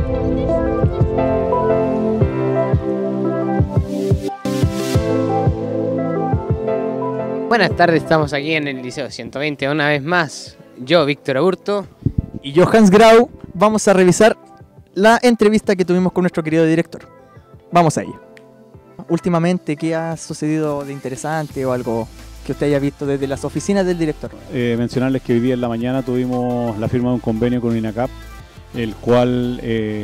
Buenas tardes, estamos aquí en el Liceo 120 una vez más. Yo, Víctor Aburto. Y yo, Hans Grau, vamos a revisar la entrevista que tuvimos con nuestro querido director. Vamos a ello. Últimamente, ¿qué ha sucedido de interesante o algo que usted haya visto desde las oficinas del director? Mencionarles que hoy día en la mañana tuvimos la firma de un convenio con INACAP, el cual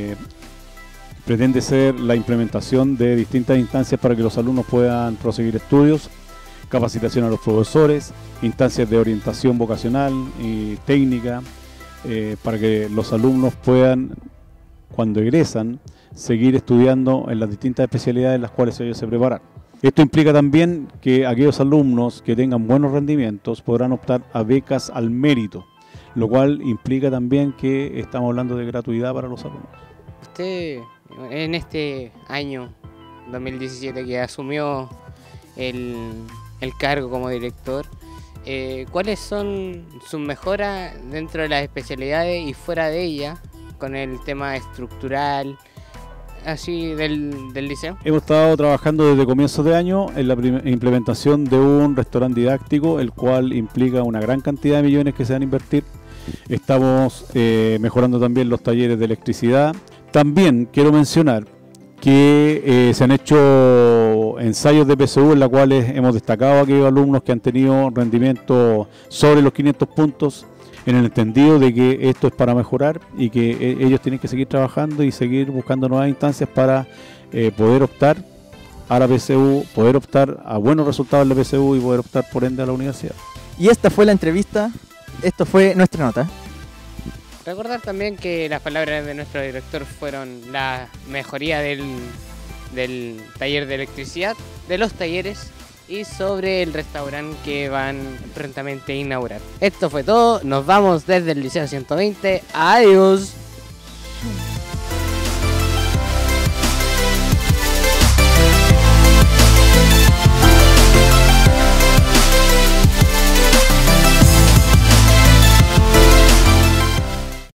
pretende ser la implementación de distintas instancias para que los alumnos puedan proseguir estudios, capacitación a los profesores, instancias de orientación vocacional y técnica, para que los alumnos puedan, cuando egresan, seguir estudiando en las distintas especialidades en las cuales ellos se preparan. Esto implica también que aquellos alumnos que tengan buenos rendimientos podrán optar a becas al mérito, lo cual implica también que estamos hablando de gratuidad para los alumnos. Usted, en este año 2017 que asumió el cargo como director, ¿cuáles son sus mejoras dentro de las especialidades y fuera de ella con el tema estructural así del liceo? Hemos estado trabajando desde comienzos de año en la implementación de un restaurante didáctico, el cual implica una gran cantidad de millones que se van a invertir. Estamos mejorando también los talleres de electricidad. También quiero mencionar que se han hecho ensayos de PSU en los cuales hemos destacado a aquellos alumnos que han tenido rendimiento sobre los 500 puntos, en el entendido de que esto es para mejorar y que ellos tienen que seguir trabajando y seguir buscando nuevas instancias para poder optar a la PSU, poder optar a buenos resultados en la PSU y poder optar por ende a la universidad. Y esta fue la entrevista, esto fue nuestra nota. Recordar también que las palabras de nuestro director fueron la mejoría del taller de electricidad, de los talleres y sobre el restaurante que van prontamente a inaugurar. Esto fue todo, nos vamos desde el Liceo 120, adiós.